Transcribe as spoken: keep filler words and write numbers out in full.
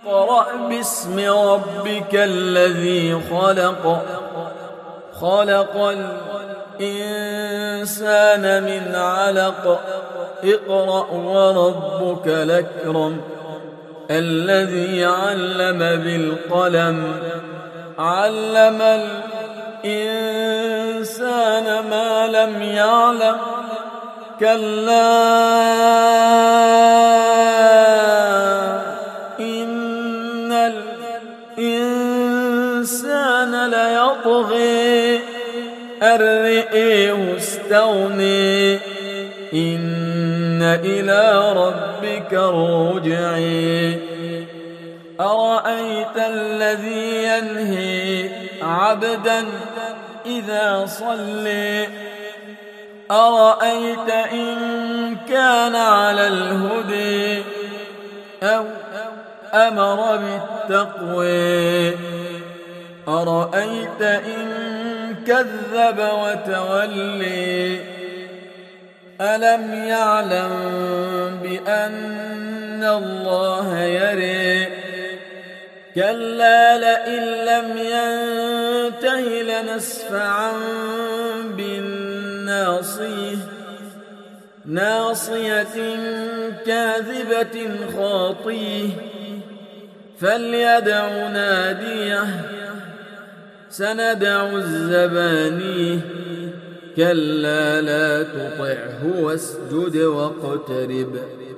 اقرأ باسم ربك الذي خلق خلق الإنسان من علق اقرأ وربك الأكرم الذي علم بالقلم علم الإنسان ما لم يعلم كلا إن الإنسان ليطغي أن رآه استغنى إن إلى ربك الرجع أرأيت الذي ينهي عبدا إذا صلى أرأيت إن كان على الهدى أو أمر بالتقوى أرأيت إن كذب وتولي ألم يعلم بأن الله يرى كلا لئن لم ينته لنسفعا بالناصية ناصية كاذبة خاطية فليدع ناديه سندع الزبانيه كلا لا تطعه واسجد واقترب